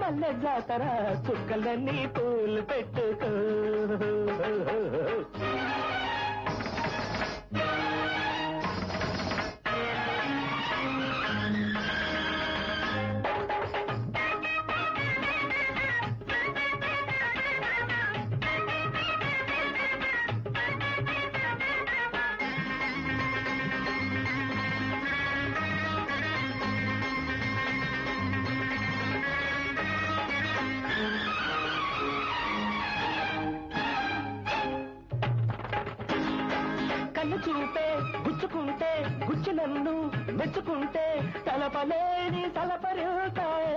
మల్లె జాతర చుక్కలన్నీ పూలు పెట్టుకో. చూపే గుచ్చుకుంటే గుచ్చి నన్ను మెచ్చుకుంటే తలపలేని తలపరుతాయే.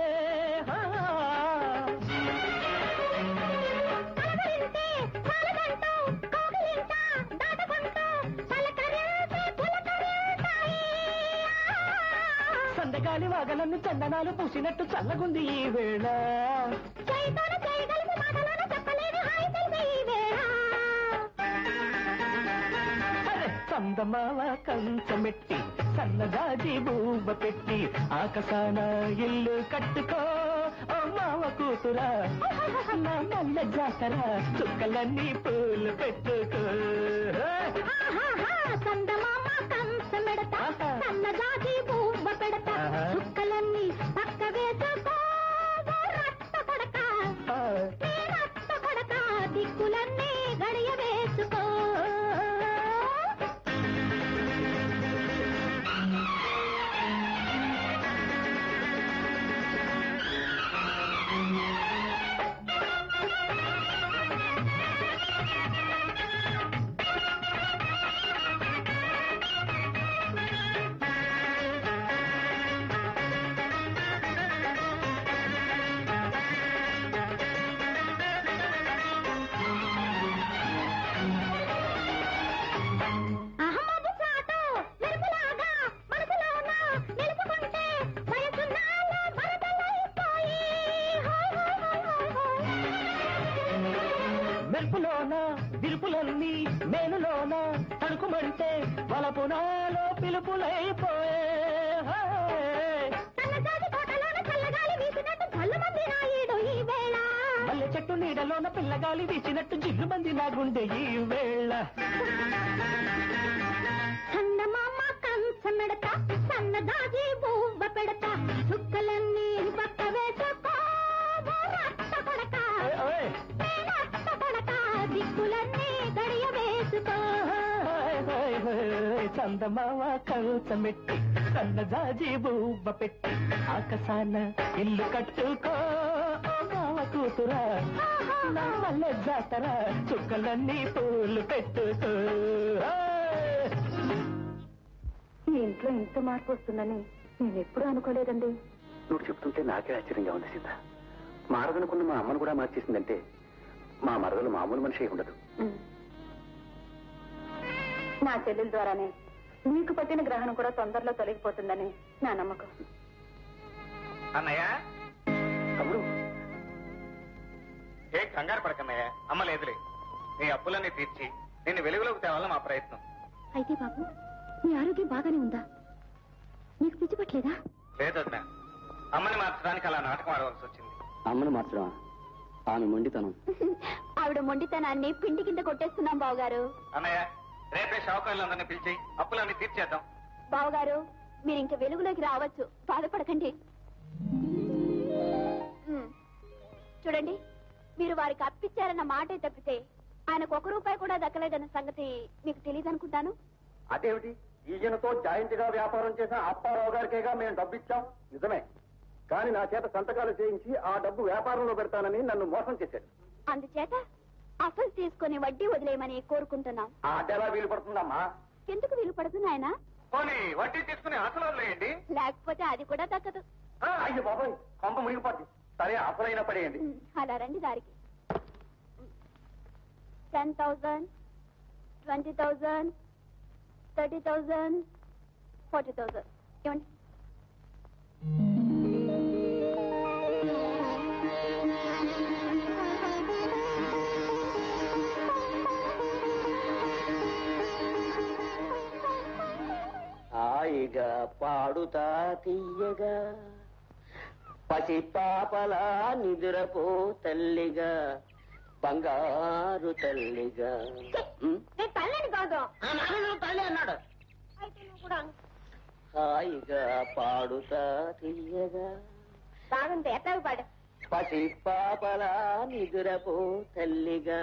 సందగాలి వాగనన్ను చందనాలు పూసినట్టు చల్లగుంది ఈ వేళ. చందమావ కంచమెట్టి సన్నగాజి బూబ పెట్టి ఆకాశాన ఇల్లు కట్టుకో ఓ మావ కూతురా నా మల్లె జాతర చుక్కలన్నీ పూలు పెట్టుకో. చందమామ కంచమెడతా సన్నగాజి బూబ పెడతా చుక్కలన్నీ పక్క వేసుకో రక్త కొడక రక్త కొడక దిక్కులన్నీ గడియ వేసుకో. మెరుపులోన విరుపులన్నీ మేనులోన తడుకుమంటే వలపునాలో పిలుపులైపోయే. మల్లె చెట్టు నీడలోన పిల్లగాలి వీచినట్టు జిల్లు మంది నా గుండె ఈ వేళ. చందమామ కంచమెడతా సన్నగాజి బూబ పెడతా చుక్కలన్నీ పక్క వేసుకో రక్త కొడక రక్త కొడక దిక్కులన్నీ గడియ వేసుకో. చందమావ కంచమెట్టి సన్నగాజి బూబ పెట్టి ఆకాశాన ఇల్లు కట్టుకో మావ కూతురా నా మల్లె జాతర చుక్కలన్నీ పూలు పెట్టుకో. ఈ ఇంట్లో ఇంత మార్పు వస్తుందని నేను ఎప్పుడూ అనుకోలేదండి. నువ్వు చెప్తుంటే నాకే ఆశ్చర్యంగా ఉంది సీత. మారదనుకున్న మా అమ్మను కూడా మార్చేసిందంటే మా మరదలు మామూలు మనిషి అయి ఉండదు. నా చెల్లెల ద్వారానే నీకు పట్టిన గ్రహణం కూడా తొందరలో తొలగిపోతుందని నా నమ్మకం. అన్నయ్య తమ్ముడు ఏ కంగారు పడకన్నయ్య, అమ్మ లేదులే. నీ అప్పులన్నీ తీర్చి నిన్ను వెలుగులోకి తేవాలని మా ప్రయత్నం. అయితే బాబు నీ ఆరోగ్యం బాగానే ఉందా? నీకు పిచ్చి పట్టలేదా? లేదొద్దా, అమ్మని మార్చడానికి అలా నాటకం ఆడవలసి వచ్చింది. అమ్మను మార్చడం ఆమె మొండితనం. ఆవిడ మొండితనాన్ని పిండి కింద కొట్టేస్తున్నాం బావగారు. అన్నయ్య రేపే షావుకారులందరినీ పిలిచి అప్పులన్నీ తీర్చేద్దాం. బావగారు మీరు ఇంక వెలుగులోకి రావచ్చు, బాధపడకండి. చూడండి, మీరు వారికి అప్పిచ్చారన్న మాటే తప్పితే ఆయనకు ₹1 కూడా దక్కలేదన్న సంగతి మీకు తెలియదనుకుంటాను. అదేమిటి, ఈయనతో జాయింట్ గా వ్యాపారం చేసిన అప్పారావు గారికేగా మేము డబ్బు ఇచ్చాం. నిజమే, కానీ నా చేత సంతకాలు చేయించి ఆ డబ్బు వ్యాపారంలో పెడతానని నన్ను మోసం చేశాడు. అందుచేత అసలు తీసుకుని వడ్డీ వదిలేయమని కోరుకుంటున్నాం. అదెలా వీలు పడుతుందమ్మా? ఎందుకు వీలు పడుతుంది ఆయన? పోనీ వడ్డీ తీసుకుని అసలు వదిలేయండి. లేకపోతే అది కూడా దక్కదు. అయ్యో బాబాయ్, కొంప మునిగిపోద్ది. సరే అసలైన పడేయండి. అలా రండి దారికి. 10,000, 20,000, 30,000, 40,000 ఇవ్వండి. హాయిగా పాడుతా తీయగా పసిపాపలా నిదురపో తల్లిగా బంగారు తల్లిగా. నేను తల్లిని కాదు. తల్లి అన్నాడు. అయితే నువ్వు కూడా హాయిగా పాడుతా తీయగా బాగుంది. ఎట్లా పాడు. పసిపాపలా నిదురపో తల్లిగా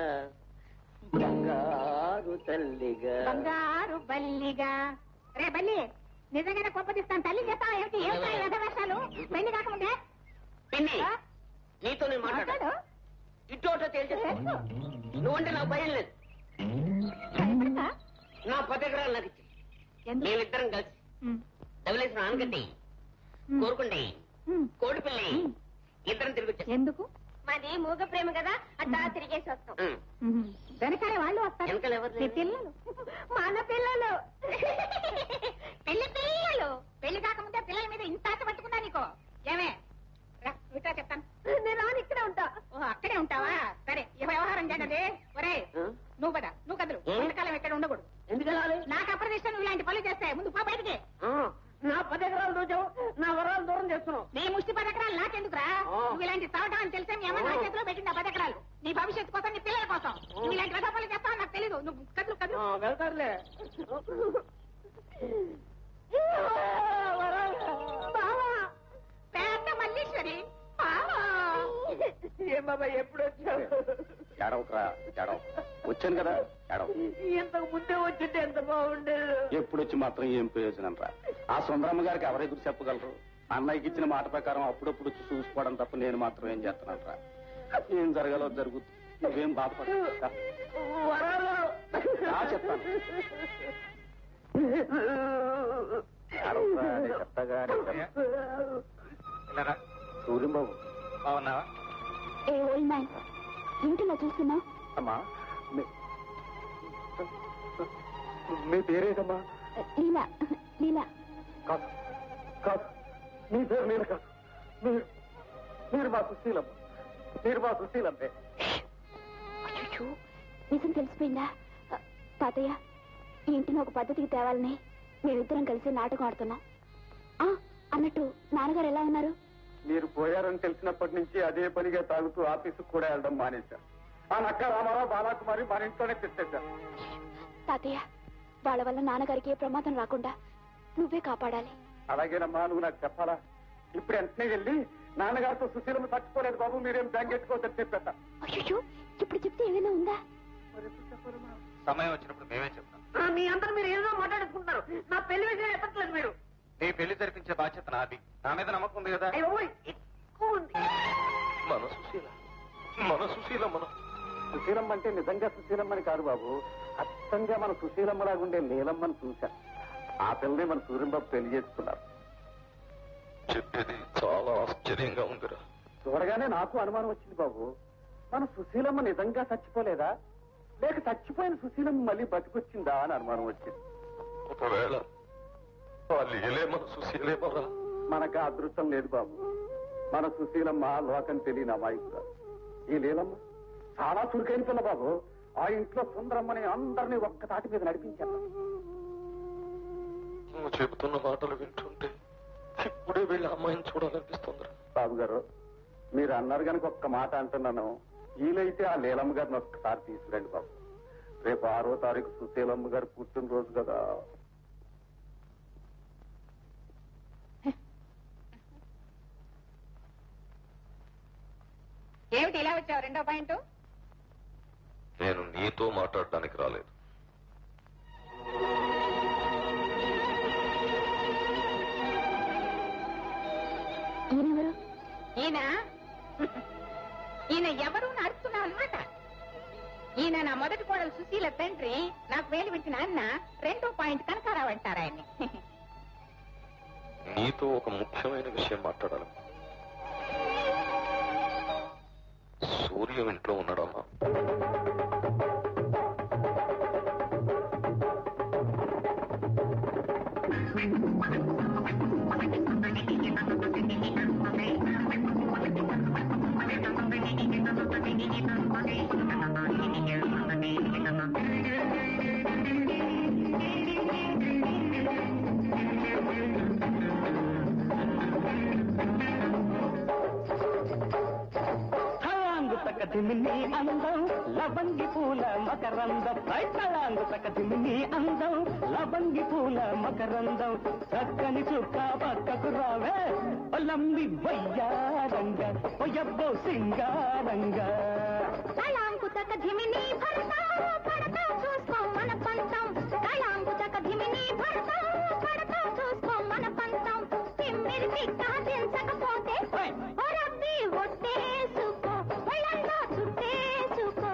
బంగారు తల్లిగా. బంగారు బల్లిగా. రే బల్లి, నిజంగానే కొప్పదిస్తాను. తల్లి చేస్తా ఏమిటి? ఏమిటి వేషాలు? పెళ్లి కాకముందే పిన్ని నీతో నేను మాట్లాడు. ఇటోటో తేల్చేస్తా. నువ్వంటే నాకు భయం లేదు. నా 10 ఎకరాలు నాకు ఇచ్చి మేమిద్దరం కలిసి డబ్బులేసిన ఆనకట్టి కోరుకుండి కోడిపిల్లి ఇద్దరం తిరిగి వచ్చాం. ఎందుకు? మాది మూగ ప్రేమ కదా, అట్లా తిరిగేసి వస్తాం. వెనకాలే వాళ్ళు వస్తారు. వెనకాల ఎవరు? పిల్లలు, మన పిల్లలు, పిల్లలు. పెళ్లి కాకముందే పిల్లల మీద ఇంత ఆశ పట్టుకున్నా నీకో. ఏమే ఇట్లా చెప్తాను. నేను రాను, ఇక్కడే ఉంటా. ఓహో, అక్కడే ఉంటావా? సరే, ఈ వ్యవహారం చేయండి. ఒరే నువ్వు పద, నువ్వు కదలు. ఎంతకాలం ఇక్కడ ఉండకూడదు. ఎందుకెళ్ళాలి? నాకు అప్రదిష్టం నువ్వు ఇలాంటి పనులు చేస్తే. ముందు పో బయటికి. నా 10 ఎకరాలు దూచావు, నా వరాలు దూరం చేస్తున్నావు. నీ ముష్టి 10 ఎకరాలు నాకెందుకురా? నువ్వు ఇలాంటి చదవటం అని తెలిసే మీ అమ్మ నా చేతిలో పెట్టింది ఆ 10 ఎకరాలు. నీ భవిష్యత్తు కోసం, నీ పిల్లల కోసం. నువ్వు ఇలాంటి వ్యవహార పనులు చేస్తావు నాకు తెలీదు. నువ్వు కదులు కదులు. వెళ్తారులే. బావా, పేద మల్లీశ్వరి బావా. ఏం బాబా ఎప్పుడు వచ్చావు? ఏడవకరా, ఏడవ. వచ్చాను కదా, ఏడవ. ఇంతకు ముందే వచ్చింటే ఎంత బాగుండేది. ఎప్పుడు వచ్చి మాత్రం ఏం ప్రయోజనం రా. ఆ సుందరమ్మ గారికి ఎవరెదురు చెప్పగలరు? అన్నయ్యకి ఇచ్చిన మాట ప్రకారం అప్పుడప్పుడు వచ్చి చూసుకోవడం తప్ప నేను మాత్రం ఏం చేస్తున్నాను రా. ఏం జరగాలో జరుగుతుంది. నువ్వేం బాధపడ చెప్తాను. సూర్యంబాబు బాగున్నావా? ఏ ఓల్డ్ మ్యాన్, ఏమిటిలా చూస్తున్నావు? అమ్మా, మీ పేరేదమ్మా? లీలా. లీలా కాదు కాదు, మీ పేరు నేను కాదు. మీరు మా సుశీలమ్మ. మీరు మా సుశీలమ్మే. అయ్యో, నిజం తెలిసిపోయిందా? తాతయ్య, ఈ ఇంటిని ఒక పద్ధతికి తేవాలని మేమిద్దరం కలిసి నాటకం ఆడుతున్నాం. అన్నట్టు నాన్నగారు ఎలా ఉన్నారు? మీరు పోయారని తెలిసినప్పటి నుంచి అదే పనిగా తాగుతూ ఆఫీసుకు కూడా వెళ్ళడం మానేశారు. ఆ నక్క రామారావు బాలాకుమారి మన ఇంట్లోనే తెచ్చేశారు. తాతయ్య, వాళ్ళ వల్ల నాన్నగారికి ఏ ప్రమాదం రాకుండా నువ్వే కాపాడాలి. అలాగేనమ్మా, నువ్వు నాకు చెప్పాలా? ఇప్పుడు వెంటనే వెళ్ళి నాన్నగారితో సుశీలమ్మ తట్టుకోలేదు బాబు, మీరేం బెంగెట్టుకోవద్దని చెప్పేట. అయ్యో, ఇప్పుడు చెప్తే ఏమైనా ఉందా? సమయం వచ్చినప్పుడు మేమే చెప్తాం. మీ అందరూ మీరు ఏదో మాట్లాడుకుంటున్నారు. నా పెళ్లి విషయం ఎత్తట్లేదు మీరు. నీ పెళ్లి జరిపించే బాధ్యత నాది. నా మీద నమ్మకం ఉంది కదా? ఎక్కువ ఉంది. మన సుశీలమ్మ సుశీలమ్మ అంటే నిజంగా సుశీలమ్మని కాదు బాబు, అచ్చంగా మన సుశీలమ్మలాగుండే నీలమ్మని చూశా. ఆ పిల్లని మన సూర్యంబాబు పెళ్లి చేసుకున్నారు. చెప్పేది చాలా ఆశ్చర్యంగా ఉందిరా. చూడగానే నాకు అనుమానం వచ్చింది బాబు. మన సుశీలమ్మ నిజంగా చచ్చిపోలేదా, లేక చచ్చిపోయిన సుశీలమ్మ మళ్ళీ బతికొచ్చిందా అని అనుమానం వచ్చింది. ఒకవేళ మన సుశీలేమరా? మనకు అదృష్టం లేదు బాబు. మన సుశీలమ్మ లోకం తెలియని అమాయకుడు. ఈ లీలమ్మ చాలా చురుకైన పిల్ల బాబు. ఆ ఇంట్లో సుందరమ్మని అందరినీ ఒక్క తాటి మీద నడిపించారు. నువ్వు చెబుతున్న మాటలు వింటుంటే ఇప్పుడే వెళ్ళి అమ్మాయిని చూడాలనిపిస్తుంది. బాబు గారు, మీరు అన్నారు కనుక ఒక్క మాట అంటున్నాను. వీలైతే ఆ లీలమ్మ గారిని ఒక్కసారి తీసుకురండి బాబు. రేపు 6వ తారీఖు సుశీలమ్మ గారు పుట్టినరోజు కదా. ఏమిటి ఇలా వచ్చావు? రెండో పాయింట్. నేను నీతో మాట్లాడడానికి రాలేదు. ఈయనెవరు? ఈయన ఎవరు నడుస్తున్నావు అనమాట. ఈయన నా మొదటి కోడలు సుశీల తండ్రి, నాకు వేలు పెట్టిన అన్న. రెండో పాయింట్ కనకారావు అంటారు ఆయన్ని. నీతో ఒక ముఖ్యమైన విషయం మాట్లాడాలి. సూర్యం ఇంట్లో ఉన్నాడమ్మా? తళాంగు తకదిమిని అందం లవంగి పూల మకరందం తళాంగు తకదిమిని అందం లవంగి పూల మకరందం చక్కని చుక్క పక్కకు రావే ఒలమ్మి వయ్యారంగా ఒయ్యబ్బో సింగారంగా తళాంకు తకదిమిని భర్త పడతా చూసుకో మన పంతం తళాంకు తకదిమిని భర్త పడతా చూసుకో మన పంతం తిమ్మిరి తిక్క దించకపోతే ఒరబ్బి ఒట్టేసుకో ఒళ్ళంతా చుట్టేసుకో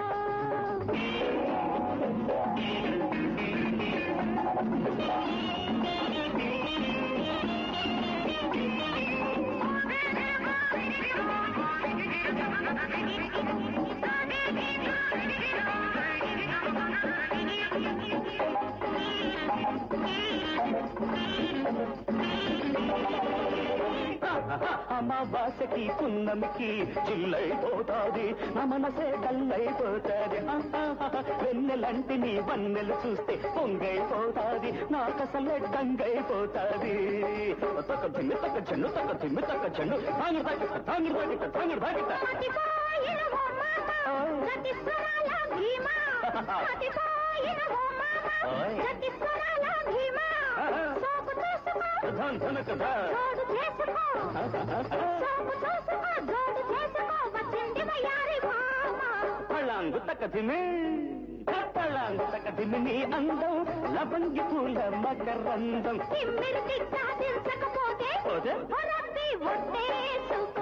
అమావాసకి పున్నమికి చిల్లైపోతాది నా మనసే డల్లైపోతాది వెన్నెలంటి నీ వన్నెలు చూస్తే పొంగైపోతాది నాకసలే డంగైపోతాది తక్క తిమ్మి తక్క చెన్ను తక్క తిమ్మి తక్క చెన్ను తాంగిడి తాకిట తాంగిడి తాకిట తాంగిడి తాకిట మతిపోయిన ఓ మామ గతి స్వరాల భీమా మతిపోయిన ఓ మామ గతి స్వరాల భీమా సోకు చూసుకో ధన్ ధన కథ జోడు చేసుకో సోకు చూసుకో జోడు చేసుకో వచ్చింది వయ్యారి మామ తళాంగు తకదిమి తళాంగు తకదిమిని అందం లవంగి పూల మకరందం తిమ్మిరి తిక్క దించకపోతే పోతే? ఒరబ్బి ఒట్టేసుకో